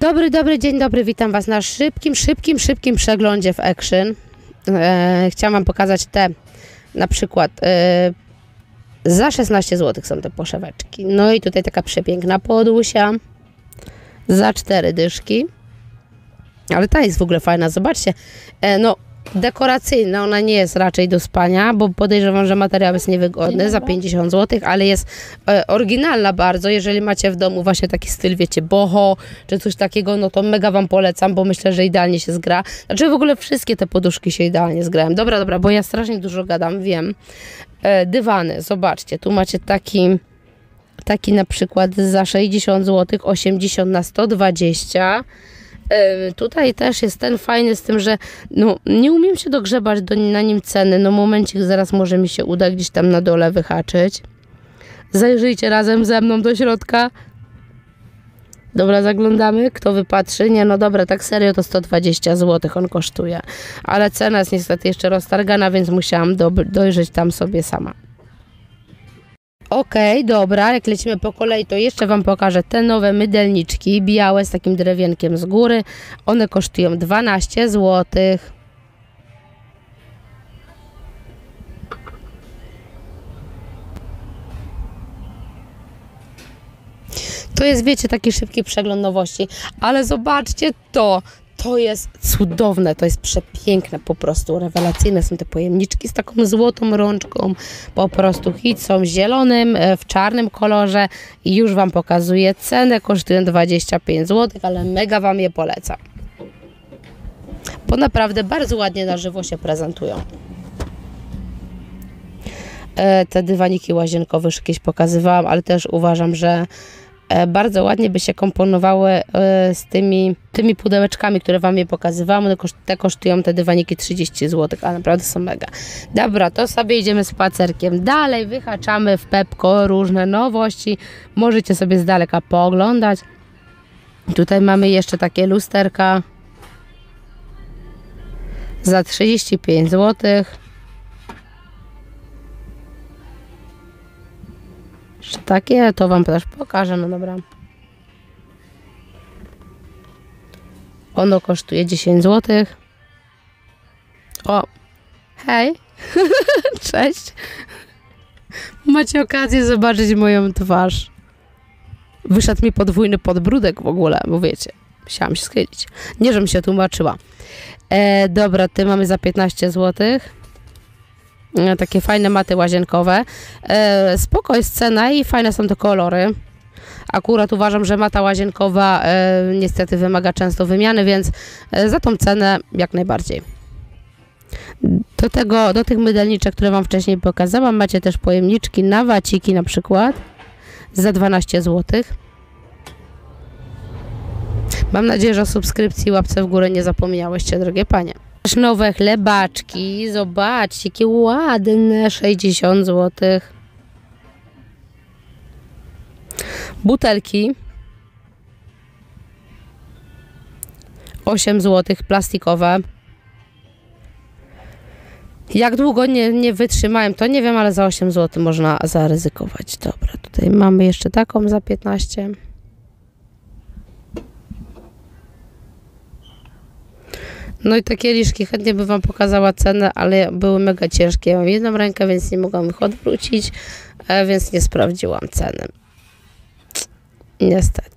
Dobry, dzień dobry, witam Was na szybkim przeglądzie w Action. Chciałam Wam pokazać te, na przykład za 16 zł są te poszeweczki. No i tutaj taka przepiękna podusia za 4 dyszki. Ale ta jest w ogóle fajna, zobaczcie. No, dekoracyjna, ona nie jest raczej do spania, bo podejrzewam, że materiał jest niewygodny za 50 zł, ale jest oryginalna bardzo. Jeżeli macie w domu właśnie taki styl, wiecie, boho czy coś takiego, no to mega Wam polecam, bo myślę, że idealnie się zgra. Znaczy w ogóle wszystkie te poduszki się idealnie zgrają. Dobra, bo ja strasznie dużo gadam, wiem. Dywany, zobaczcie, tu macie taki na przykład za 60 zł, 80 na 120. Tutaj też jest ten fajny z tym, że no, nie umiem się dogrzebać na nim ceny. No momencik, zaraz może mi się uda gdzieś tam na dole wyhaczyć. Zajrzyjcie razem ze mną do środka. Dobra, zaglądamy. Kto wypatrzy? Nie, no dobra, tak serio to 120 zł on kosztuje. Ale cena jest niestety jeszcze roztargana, więc musiałam dojrzeć tam sobie sama. Okej, dobra, jak lecimy po kolei, to jeszcze Wam pokażę te nowe mydelniczki białe z takim drewienkiem z góry. One kosztują 12 zł. To jest, wiecie, taki szybki przegląd nowości, ale zobaczcie to. To jest cudowne, to jest przepiękne, po prostu rewelacyjne są te pojemniczki z taką złotą rączką, po prostu hit, są zielonym, w czarnym kolorze i już Wam pokazuję cenę, kosztują 25 zł, ale mega Wam je polecam, bo naprawdę bardzo ładnie na żywo się prezentują. Te dywaniki łazienkowe już jakieś pokazywałam, ale też uważam, że bardzo ładnie by się komponowały z tymi pudełeczkami, które Wam je pokazywałam. Te kosztują te dywaniki 30 zł, ale naprawdę są mega. Dobra, to sobie idziemy spacerkiem. Dalej wyhaczamy w Pepco różne nowości. Możecie sobie z daleka pooglądać. Tutaj mamy jeszcze takie lusterka za 35 zł. Takie to Wam też pokażę, no dobra. Ono kosztuje 10 zł. O, hej, cześć. Macie okazję zobaczyć moją twarz. Wyszedł mi podwójny podbródek w ogóle, bo wiecie, musiałam się schylić. Nie, żebym się tłumaczyła. Dobra, ty mamy za 15 zł. Takie fajne maty łazienkowe. Spoko jest cena i fajne są te kolory. Akurat uważam, że mata łazienkowa niestety wymaga często wymiany, więc za tą cenę jak najbardziej. Do tych mydelniczek, które Wam wcześniej pokazałam, macie też pojemniczki na waciki na przykład za 12 zł. Mam nadzieję, że o subskrypcji i łapce w górę nie zapomniałyście, drogie panie. Też nowe chlebaczki, zobaczcie, jakie ładne, 60 zł. Butelki 8 zł, plastikowe. Jak długo nie wytrzymałem, to nie wiem, ale za 8 zł można zaryzykować. Dobra, tutaj mamy jeszcze taką za 15. No i te kieliszki, chętnie bym Wam pokazała cenę, ale były mega ciężkie. Ja mam jedną rękę, więc nie mogłam ich odwrócić, więc nie sprawdziłam ceny. Niestety.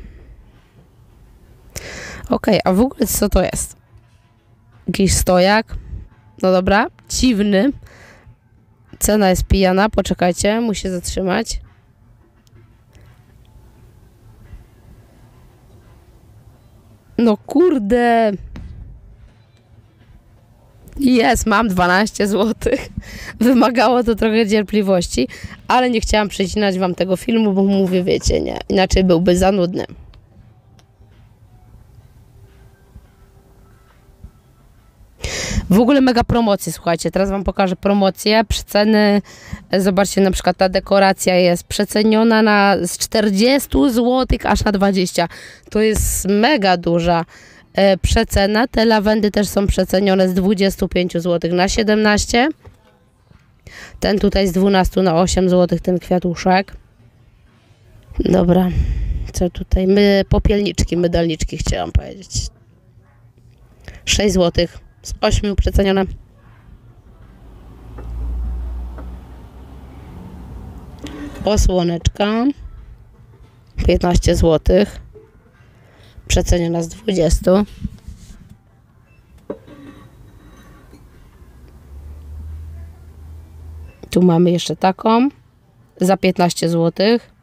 Okej, a w ogóle co to jest? Jakiś stojak? No dobra, dziwny. Cena jest pijana, poczekajcie, muszę się zatrzymać. No kurde. Jest, mam 12 zł. Wymagało to trochę cierpliwości, ale nie chciałam przecinać Wam tego filmu, bo mówię, wiecie, nie, inaczej byłby za nudny. W ogóle mega promocje, słuchajcie, teraz Wam pokażę promocję, przeceny, zobaczcie, na przykład ta dekoracja jest przeceniona z 40 zł aż na 20, to jest mega duża przecena. Te lawendy też są przecenione z 25 zł na 17, ten tutaj z 12 na 8 zł, ten kwiatuszek. Dobra, Co tutaj? Popielniczki, mydalniczki chciałam powiedzieć. 6 zł z 8 przecenione. Osłoneczka 15 zł. Przeceniona z 20. Tu mamy jeszcze taką za 15 zł.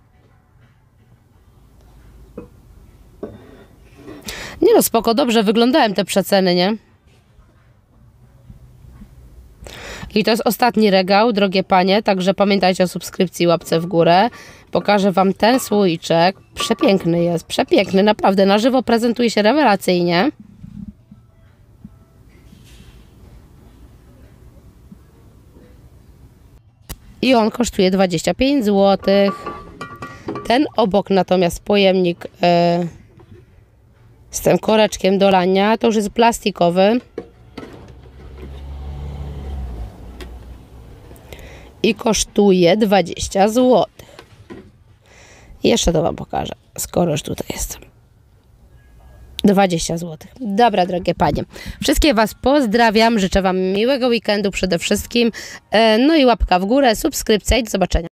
Nie no, spoko, dobrze wyglądają te przeceny, nie? I to jest ostatni regał, drogie panie, także pamiętajcie o subskrypcji, łapce w górę. Pokażę wam ten słoiczek. Przepiękny jest, przepiękny, naprawdę. Na żywo prezentuje się rewelacyjnie. I on kosztuje 25 zł. Ten obok natomiast pojemnik z tym koreczkiem do lania, to już jest plastikowy. I kosztuje 20 zł. Jeszcze to wam pokażę, skoro już tutaj jestem. 20 zł. Dobra, drogie panie. Wszystkie was pozdrawiam. Życzę wam miłego weekendu przede wszystkim. No i łapka w górę, subskrypcja i do zobaczenia.